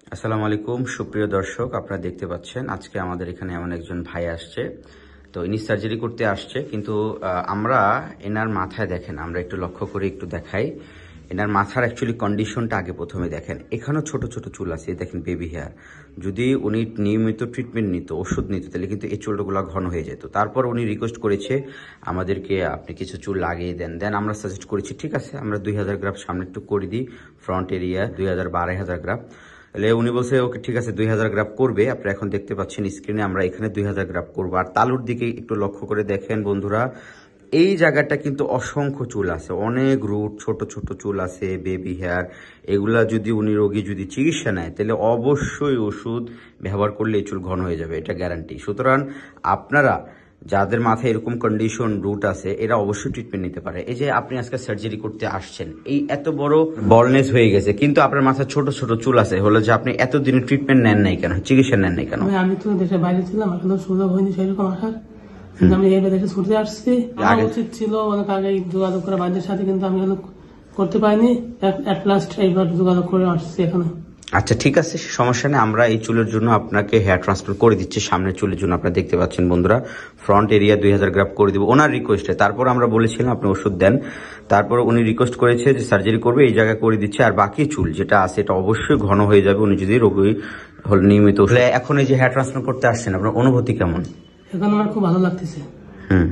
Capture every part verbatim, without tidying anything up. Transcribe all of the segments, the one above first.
আসসালামু আলাইকুম সুপ্রিয় দর্শক, আপনারা দেখতে পাচ্ছেন আজকে আমাদের এখানে এমন একজন ভাই আসছে। তো ইনি সার্জারি করতে আসছে, কিন্তু আমরা এনার মাথায় দেখেন, আমরা একটু লক্ষ্য করে একটু দেখাই এনার মাথার অ্যাকচুয়ালি কন্ডিশনটা আগে প্রথমে দেখেন। এখানেও ছোট ছোট চুল আছে, দেখেন বেবি হেয়ার। যদি উনি নিয়মিত ট্রিটমেন্ট নিত, ওষুধ নিত, তাহলে কিন্তু এই চুলগুলো ঘন হয়ে যেত। তারপর উনি রিকোয়েস্ট করেছে আমাদেরকে আপনি কিছু চুল লাগিয়ে দেন। দেন আমরা সাজেস্ট করেছি ঠিক আছে আমরা দুই হাজার গ্রাম সামনে একটু করে দিই, ফ্রন্ট এরিয়া দুই হাজার বা আড়াই হাজার গ্রাম। তাহলে উনি বলছে ওকে ঠিক আছে দুই হাজার গ্রাফ করবে। আপনারা এখন দেখতে পাচ্ছেন স্ক্রিনে, আমরা এখানে দুই হাজার গ্রাফ করবো। আর তালুর দিকে একটু লক্ষ্য করে দেখেন বন্ধুরা, এই জায়গাটা কিন্তু অসংখ্য চুল আছে, অনেক রুট, ছোট ছোট চুল আছে, বেবি হেয়ার। এগুলা যদি উনি রোগী যদি চিকিৎসা নেয়, তাহলে অবশ্যই ওষুধ ব্যবহার করলে এই চুল ঘন হয়ে যাবে, এটা গ্যারান্টি। সুতরাং আপনারা যাদের মাথায় এরকম কন্ডিশন রুট আছে, এরা অবশ্যই ট্রিটমেন্ট নিতে পারে। এই যে আপনি আজকে সার্জারি করতে আসছেন, এই এত বড় বলনেস হয়ে গেছে, কিন্তু আপনার মাথায় ছোট ছোট চুল আছে, হলো যে আপনি এতদিন ট্রিটমেন্ট নেন নাই কেন, চিকিৎসা নেন নাই কেন? আমি তো দেশের বাইরে ছিলাম, এখন সুযোগ হয়নি সেরকম আসার। আমি এই দেশে ছুটে আসছি, আমার উচিত ছিল অনেক আগে যোগাযোগ করা বাইরের সাথে, কিন্তু আমি হলো করতে পারিনি। এট লাস্ট এইবার যোগাযোগ করে আসছি এখানে। আচ্ছা ঠিক আছে, সমস্যা নেই। আমরা এই চুলের জন্য আপনাকে হেয়ার ট্রান্সফার করে দিচ্ছি। সামনের চুলের জন্য আপনারা দেখতে পাচ্ছেন বন্ধুরা, ফ্রন্ট এরিয়া দুই হাজার গ্রাফ করে দিব ওনার রিকোয়েস্টে। তারপর আমরা বলেছিলাম আপনি ওষুধ দেন, তারপর উনি রিকোয়েস্ট করেছে যে সার্জারি করবে, এই জায়গায় করে দিচ্ছে। আর বাকি চুল যেটা আছে এটা অবশ্যই ঘন হয়ে যাবে উনি যদি রোগী হল নিয়মিত। এখন এই যে হেয়ার ট্রান্সফার করতে আসছেন, আপনার অনুভূতি কেমন? এখন আমার খুব ভালো লাগতেছে। হুম,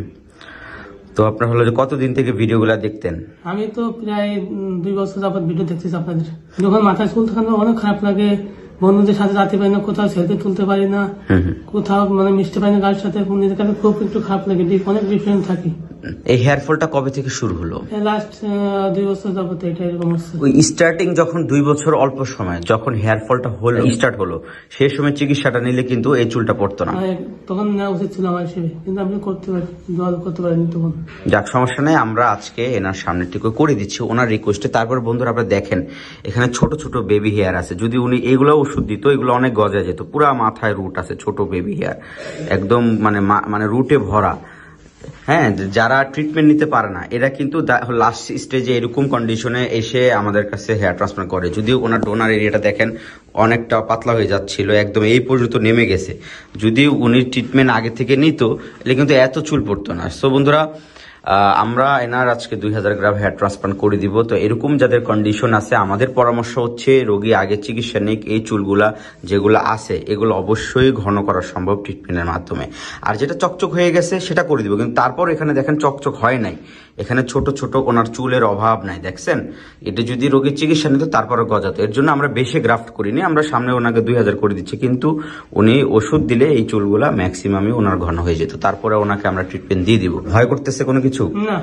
তো আপনার হলো যে কতদিন থেকে ভিডিওগুলা দেখতেন? আমি তো প্রায় দুই বছর যাবত ভিডিও দেখতেছি আপনাদের। যখন মাথায় চুল থাকানো অনেক খারাপ লাগে, বন্ধুদের সাথে যেতে পারি না, কোথাও সেলফি তুলতে পারি না, কোথাও মানে মিশতে পারি না কারোর সাথে, নিজের কাছে খুব একটু খারাপ লাগে, অনেক ডিফারেন্ট থাকি। এই হেয়ার ফলটা কবে থেকে শুরু হলো? লাস্ট দুই বছর যাবত এটা এরকম হচ্ছে। ওই স্টার্টিং যখন দুই বছর অল্প সময় যখন হেয়ার ফলটা হলো, স্টার্ট হলো, সেই সময় চিকিৎসাটা নিলে কিন্তু এই চুলটা পড়তো না। তখন নেওয়া উচিত ছিল আমার হিসেবে, কিন্তু আপনি করতে পারি করতে পারিনি তখন। যাক, সমস্যা নেই, আমরা আজকে এনার সামনের টিকে করে দিচ্ছি ওনার রিকোয়েস্টে। তারপর বন্ধুরা আপনারা দেখেন এখানে ছোট ছোট বেবি হেয়ার আছে, যদি উনি এগুলো ওষুধ দিত এগুলো অনেক গজা যেত। পুরা মাথায় রুট আছে, ছোট বেবি হেয়ার একদম মানে মানে রুটে ভরা। হ্যাঁ, যারা ট্রিটমেন্ট নিতে পারে না এরা কিন্তু লাস্ট স্টেজে এরকম কন্ডিশনে এসে আমাদের কাছে হেয়ার ট্রান্সপ্লান্ট করে। যদিও ওনার ডোনার এরিয়াটা দেখেন অনেকটা পাতলা হয়ে যাচ্ছিল, একদম এই পর্যন্ত নেমে গেছে। যদি উনি ট্রিটমেন্ট আগে থেকে নিত তাহলে কিন্তু এত চুল পড়তো না। সো বন্ধুরা, আমরা এনার আজকে দুই হাজার গ্রাম হেয়ার ট্রান্সপ্লান্ট করে দিব। তো এরকম যাদের কন্ডিশন আছে, আমাদের পরামর্শ হচ্ছে রোগী আগে চিকিৎসা নিক। এই চুলগুলা যেগুলো আছে এগুলো অবশ্যই ঘন করা সম্ভব ট্রিটমেন্টের মাধ্যমে। আর যেটা চকচক হয়ে গেছে সেটা করে দিব, কিন্তু তারপর এখানে দেখেন চকচক হয় নাই, এখানে ছোট ছোট ওনার চুলের অভাব নাই, দেখছেন? এটা যদি রোগীর চিকিৎসা নিত তারপরে গজাতো। এর জন্য আমরা বেশি গ্রাফট করিনি, আমরা সামনে ওনাকে দুই হাজার করে দিচ্ছি, কিন্তু উনি ওষুধ দিলে এই চুলগুলা ম্যাক্সিমামই ওনার ঘন হয়ে যেত। তারপরে ওনাকে আমরা ট্রিটমেন্ট দিয়ে দিব। ভয় করতেছে কোনো কিছু না।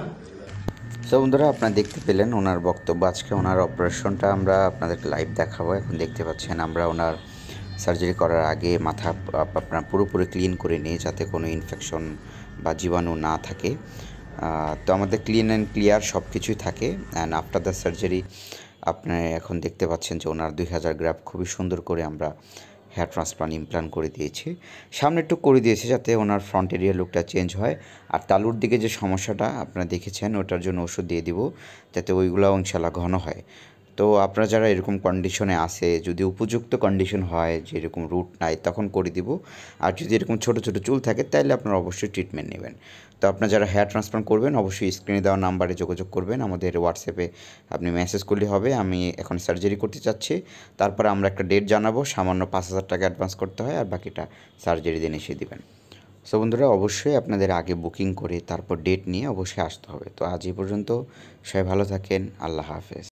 তো বন্ধুরা, আপনারা দেখতে পেলেন ওনার বক্তব্য। আজকে ওনার অপারেশনটা আমরা আপনাদেরকে লাইভ দেখাবো। এখন দেখতে পাচ্ছেন আমরা ওনার সার্জারি করার আগে মাথা আপনার পুরোপুরি ক্লিন করে নিই, যাতে কোনো ইনফেকশন বা জীবাণু না থাকে। তো আমাদের ক্লিন অ্যান্ড ক্লিয়ার সব কিছুই থাকে। অ্যান্ড আফটার দ্য সার্জারি আপনি এখন দেখতে পাচ্ছেন যে ওনার দুই হাজার গ্রাফ খুবই সুন্দর করে আমরা হেয়ার ট্রান্সপ্লান্ট ইমপ্লান্ট করে দিয়েছি। সামনে একটু করে দিয়েছি যাতে ওনার ফ্রন্ট এরিয়া লুকটা চেঞ্জ হয়। আর তালুর দিকে যে সমস্যাটা আপনারা দেখেছেন, ওটার জন্য ওষুধ দিয়ে দিব যাতে ওইগুলোও ইনশাল্লাহ ঘন হয়। তো আপনারা যারা এরকম কন্ডিশনে আসে, যদি উপযুক্ত কন্ডিশন হয় যে এরকম রুট নাই, তখন করে দিব। আর যদি এরকম ছোটো ছোটো চুল থাকে তাহলে আপনারা অবশ্যই ট্রিটমেন্ট নেবেন। তো আপনারা যারা হেয়ার ট্রান্সপ্লান্ট করবেন অবশ্যই স্ক্রিনে দেওয়া নাম্বারে যোগাযোগ করবেন। আমাদের হোয়াটসঅ্যাপে আপনি মেসেজ করলে হবে আমি এখন সার্জারি করতে চাচ্ছি। তারপরে আমরা একটা ডেট জানাবো, সামান্য পাঁচ হাজার টাকা অ্যাডভান্স করতে হয়, আর বাকিটা সার্জারি দিন এসে দিবেন। সো বন্ধুরা, অবশ্যই আপনাদের আগে বুকিং করে তারপর ডেট নিয়ে অবশ্যই আসতে হবে। তো আজ এই পর্যন্ত, সবাই ভালো থাকেন, আল্লাহ হাফেজ।